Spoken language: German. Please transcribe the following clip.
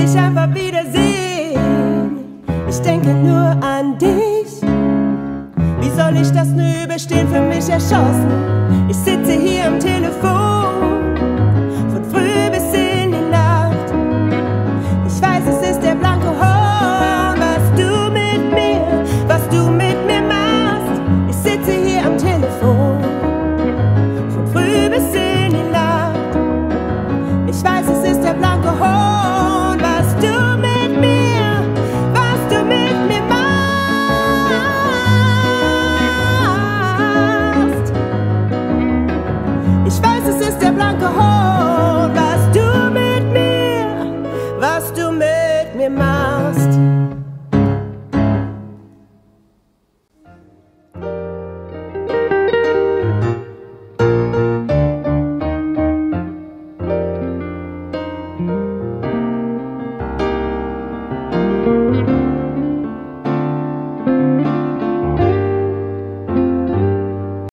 dich einfach wiedersehen. Ich denke nur an dich. Wie soll ich das nur überstehen, für mich erschossen? Ich sitze hier am Telefon, von früh bis in die Nacht. Ich weiß, es ist der blanke Horn, was du mit mir machst. Ich sitze hier am Telefon, von früh bis in die Nacht. Ich weiß, es ist der blanke Horn, was du mit mir machst. Ich weiß, es ist der blanke Horn, was du mit mir machst.